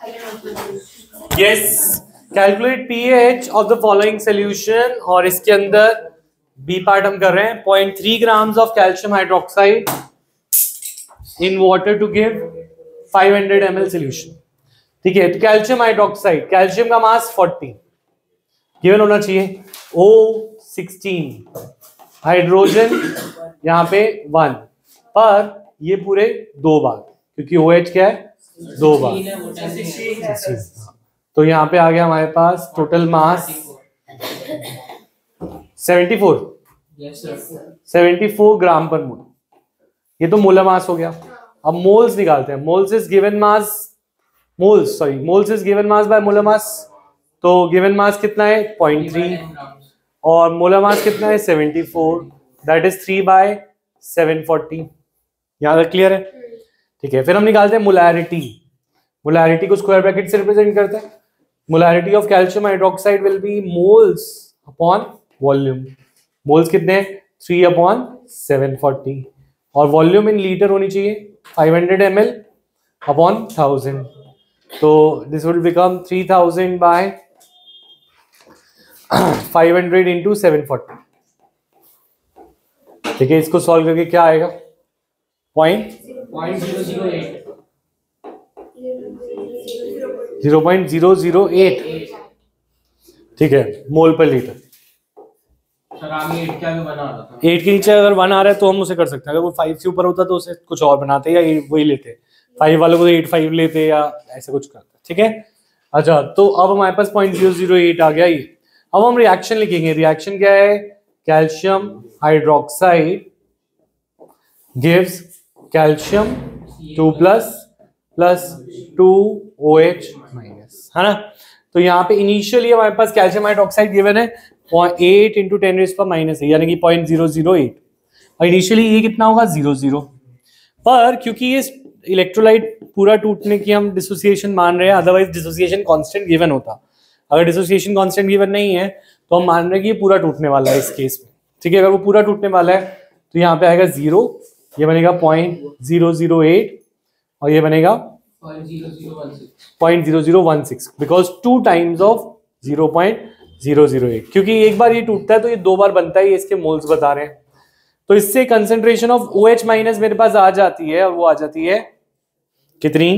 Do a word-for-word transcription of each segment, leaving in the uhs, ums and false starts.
Yes, calculate pH of the following solution, और इसके अंदर बी पार्ट हम कर रहे हैं. Point three grams of calcium hydroxide in water to give five hundred M L solution. ठीक है, तो कैल्शियम हाइड्रोक्साइड, कैल्शियम का मास फोर्टी गिवन होना चाहिए. ओ सिक्सटीन, हाइड्रोजन यहाँ पे वन, पर ये पूरे दो बार, क्योंकि OH क्या है, दो बार. तो यहाँ पे आ गया हमारे पास total mass seventy four, seventy four gram per mole. ये तो मोलर मास हो गया. अब मोल्स निकालते हैं. Moles is given mass, moles sorry moles is given mass by molar mass. तो गिवन मास कितना है, पॉइंट थ्री, और मोलर मास कितना है, seventy four, that is three by seven forty. यहाँ तक क्लियर है? ठीक है, फिर हम निकालते हैं मोलैरिटी. मोलैरिटी को स्क्वायर ब्रैकेट से रिप्रेजेंट करते हैं. Molarity of calcium hydroxide will be moles upon volume. Moles कितने हैं, थ्री अपॉन सेवन फोर्टी, और वॉल्यूम इन लीटर होनी चाहिए five hundred M L upon thousand. तो this will become three thousand by five hundred into seven forty. ठीक है, इसको solve करके क्या आएगा, point zero point zero zero eight. ठीक है, मोल पर लीटर. एट के नीचे अगर वन आ रहा है तो हम उसे कर सकते हैं. अगर वो फाइव से ऊपर होता तो उसे कुछ और बनाते या वही लेते. फाइव वालों को एट फाइव लेते या ऐसा कुछ करते. ठीक है, अच्छा, तो अब हमारे पास पॉइंट जीरो जीरो एट आ गया ये. अब हम रिएक्शन लिखेंगे. रिएक्शन क्या है, calcium hydroxide gives calcium two plus plus two O H minus, है ना. तो यहाँ पे इनिशियली हमारे पास कैल्शियम हाइड्रोक्साइड गिवन है एट इंटू टेन रेज़ पर माइनस है, यानी कि पॉइंट जीरो जीरो एट. और इनिशियली ये कितना होगा, जीरो जीरो. पर क्योंकि ये इलेक्ट्रोलाइट पूरा टूटने की हम डिसोसिएशन मान रहे हैं, अदरवाइज डिसोसिएशन कांस्टेंट गिवन होता. अगर डिसोसिएशन कांस्टेंट गिवन नहीं है तो हम मान रहे हैं कि ये पूरा टूटने वाला है इस केस में. ठीक है, अगर वो पूरा टूटने वाला है तो यहाँ पे आएगा जीरो, ये बनेगा पॉइंट जीरो जीरो एट, और ये बनेगा point zero zero one six, because two times of zero point zero zero eight. क्योंकि एक बार ये टूटता है तो ये दो बार बनता है, ये इसके मोल्स बता रहे हैं. तो इससे कंसेंट्रेशन ऑफ OH माइनस मेरे पास आ जाती है, और वो आ जाती है कितनी,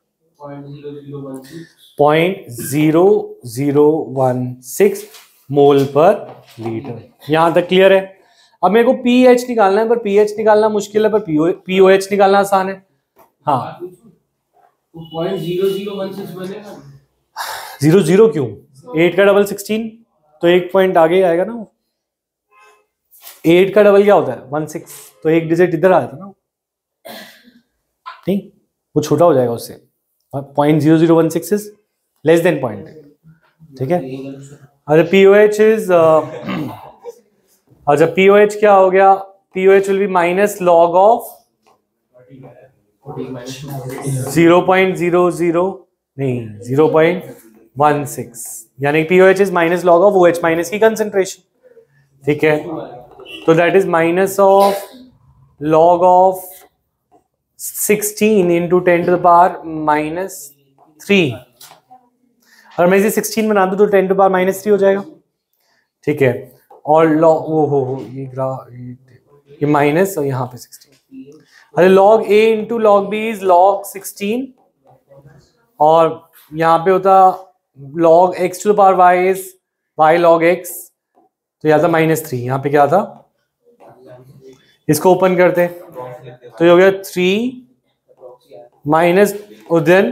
point zero zero one six mole per litre. यहां तक क्लियर है? अब मेरे को पीएच निकालना है, पर पीएच निकालना मुश्किल है, पर पीओएच निकालना आसान है. हाँ, जीरो जीरो क्यों, एट का डबल सिक्सटीन, तो एक पॉइंट आगे आएगा ना. एट का डबल क्या होता है, वन सिक्स, तो एक डिजिट इधर आ जाता ना. नहीं, वो छोटा हो जाएगा उससे. Point zero zero one six is less than point. ठीक है, अच्छा पीओएच इज अच्छा पीओएच क्या हो गया, pOH will be minus log of zero point zero zero नहीं जीरो पॉइंट वन सिक्स, यानी pOH is minus log of OH minus की कंसेंट्रेशन. ठीक है, तो that is minus of log of sixteen into ten to the power minus three. अगर मैं इसे sixteen बना दूं तो ten to power minus three हो जाएगा. ठीक है, और लॉग वो हो हो ये ग्रा ये माइनस, और यहाँ पे सिक्सटीन. अरे log A into log B is log sixteen, और यहाँ पे होता log X to the power Y is Y log X, तो यहाँ था माइनस थ्री. यहाँ पे क्या था, इसको ओपन करते तो ये हो गया थ्री माइनस उदयन,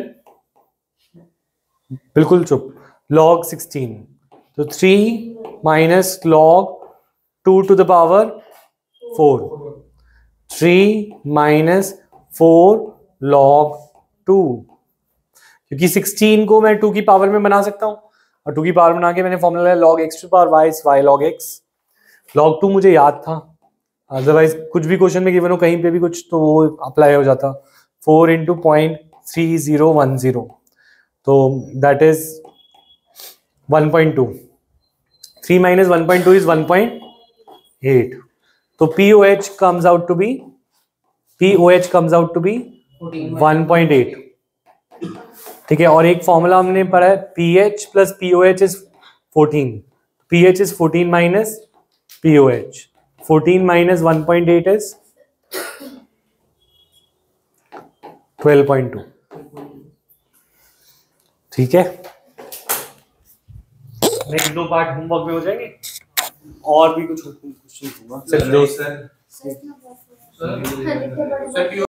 बिल्कुल चुप, लॉग सिक्सटीन, तो three minus log two to the power four, three minus four log two, क्योंकि सिक्सटीन को मैं टू की पावर में बना सकता हूं, और टू की पावर बना के मैंने फॉर्मूला है log X to power Y Y log X. Log two मुझे याद था, अदरवाइज कुछ भी क्वेश्चन में गिवन हो कहीं पे भी कुछ तो वो अप्लाई हो जाता. Four into point three zero one zero, तो that is one point two. Three minus one point two is one point eight. तो pOH comes out to be pOH comes out to be one point eight. ठीक है, और एक formula हमने पढ़ा है, p H plus p O H is fourteen, p H is fourteen minus p O H, fourteen minus one point eight is twelve point two. ठीक है, next दो पार्ट होमवर्क में हो जाएंगे, और भी कुछ क्वेश्चन होगा।